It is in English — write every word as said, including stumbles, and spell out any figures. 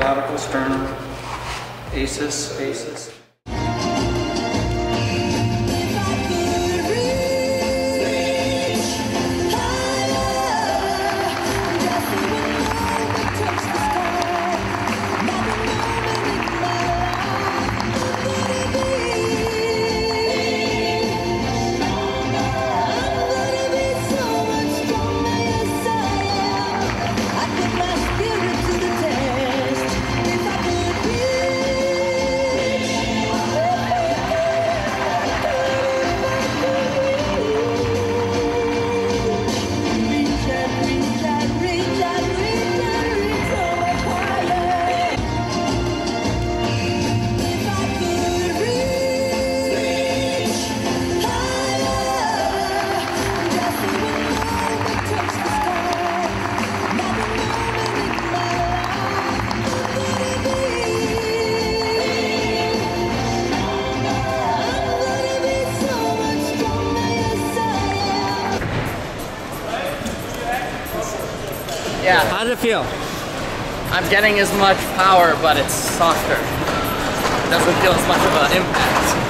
clavicle, sternum, aces, aces. Yeah. How did it feel? I'm getting as much power, but it's softer. It doesn't feel as much of an impact.